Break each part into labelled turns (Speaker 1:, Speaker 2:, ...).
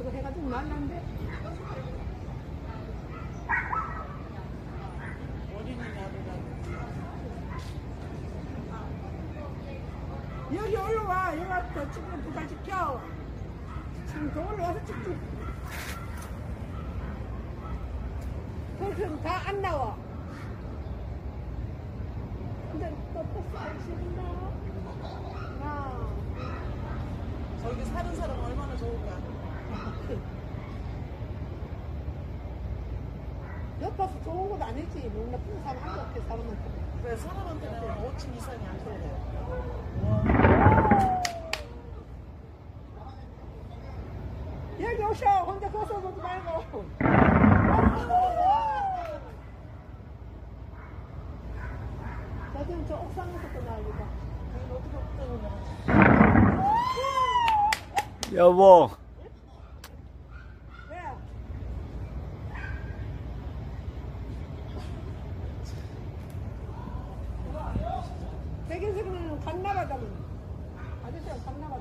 Speaker 1: 이거 해가지고 말랐는데. 여기 올라와. 여기 와서 지금 부가 지켜. 지금 더 올라와서 찍지. 그럼 다 안 나와. 근데 또 버스 안 싫나?
Speaker 2: 저기 사는 사람 얼마나 좋을까?
Speaker 1: 옆에서 좋은 것도 아니지. 뭐 나쁜 사람 한 거 없게 사람한테.
Speaker 2: 그래, 사람한테는 5층 이상이 안 좋대.
Speaker 1: 여기 오셔. 혼자 거서 보지 말고. 저기는 저 옥상에서 또 나오니까.
Speaker 3: 여보.
Speaker 1: 왜? 백인스는 갔나봐다면. 아저씨가 갔나봐다.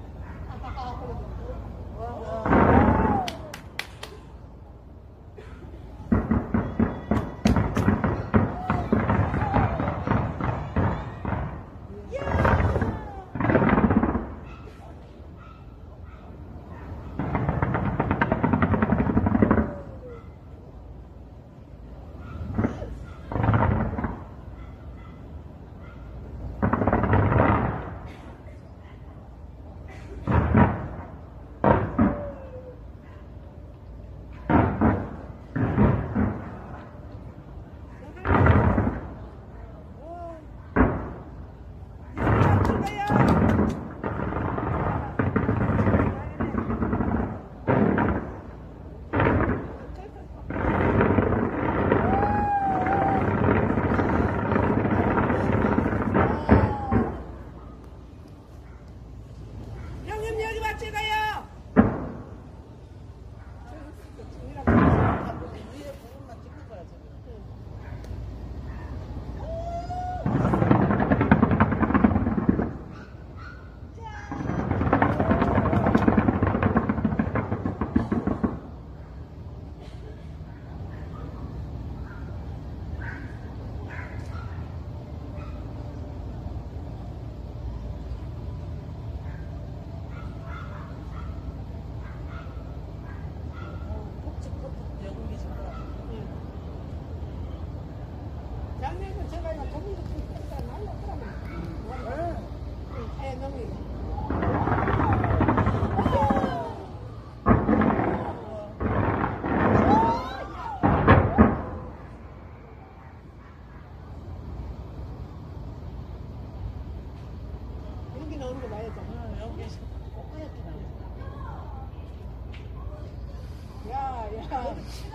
Speaker 1: 작년에 제가 이거 종이도 다 날렸더라면. 해명이. 여기 나오는 거 봐야죠.
Speaker 2: 여기 하얗게 나와.
Speaker 1: 야.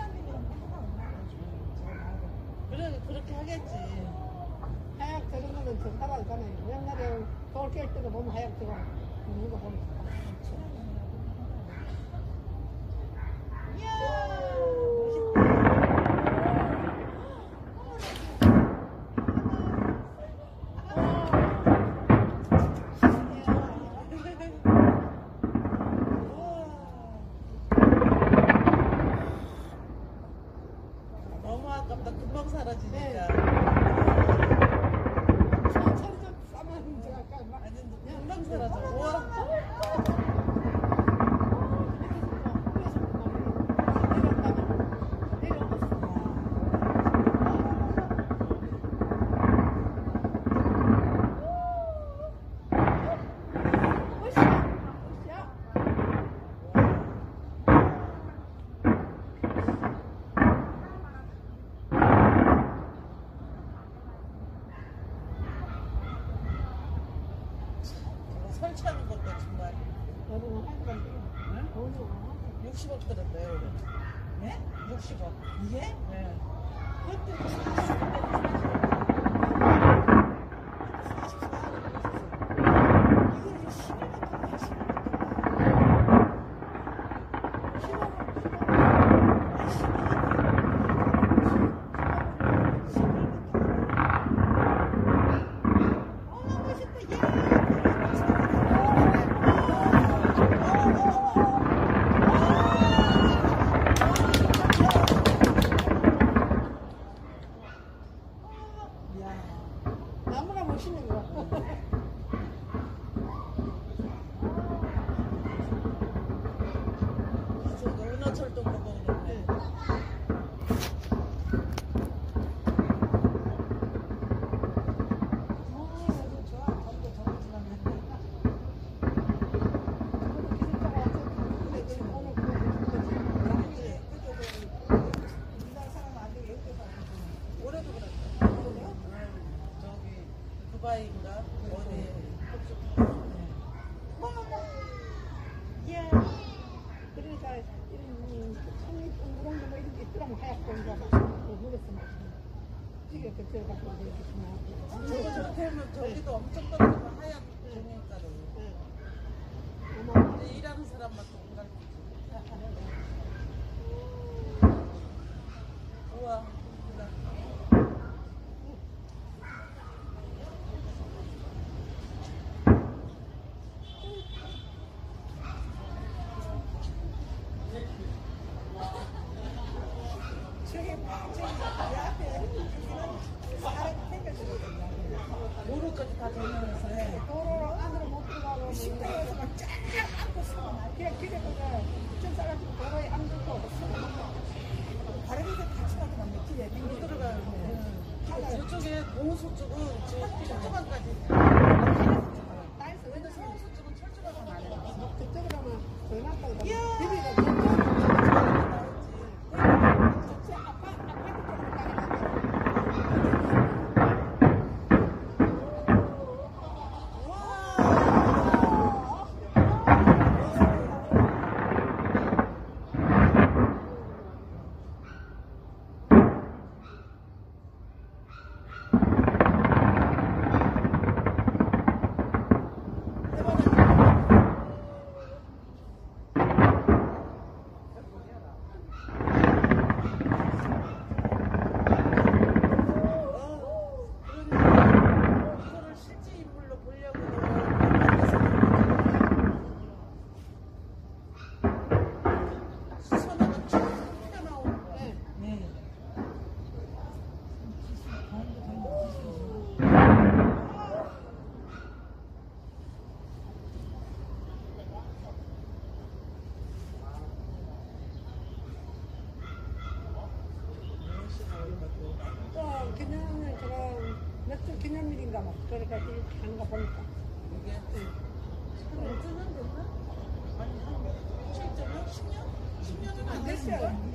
Speaker 2: 그래, 그렇게 하겠지.
Speaker 1: 하얗 저런 거는 저 살아가잖아요. 옛날에 돌 깰 때도 보면 하얗 저거 있는 거 보면.
Speaker 2: 너무 아깝다. 금방 사라지니까.
Speaker 1: 네. 천천히 좀 싸면 제가 아까 막
Speaker 2: 아니, 금방 사라져. 우와. 설치하는 것도 정말 60억 들었대요, 올해. 네? 60억. 이게? 네. 문어철도 먹어보는데. 올해도 그랬어. 저기 두바이인가 어디
Speaker 1: 예. 그러니까 이런 성립운동도 뭐 이런 게 있더라면 하얗고 이제 물에서 막 이게 그때 갖고 이렇게
Speaker 2: 저거 되면 저기도 엄청 떨어지면 하얀 종이가루. 근데 일하는 사람만 또 가르치지. 우와. 도로까지 다 되면서 해.
Speaker 1: 도로 안으로 못 들어가고 식당에서 막 쫙 앉고 서고 그냥 길에 그가 좀 싸가지고 도로에 앉고 다른 데서 같이 가도 막 길에
Speaker 2: 못 들어가요. 저쪽에 공수 쪽은 저 철조망까지.
Speaker 1: 나에서
Speaker 2: 근데 서울수 쪽은 철조망은 안 해요.
Speaker 1: 그쪽으로 하면 더 낫다고
Speaker 2: 이야.
Speaker 1: 비비가 저쪽 아파트 쪽으로 가니까
Speaker 2: 이거를 실제 인물로 보려고는 수선화가 쭉 튀어나오는 거야. 네.
Speaker 1: 또 그냥 그런 몇주 기념일인가 막 그러니까 이렇게 하는 거 보니까
Speaker 2: 이게 한 5년 됐나? 아니 한 7.5? 10년? 10년은 안 됐는데?
Speaker 1: 됐어요.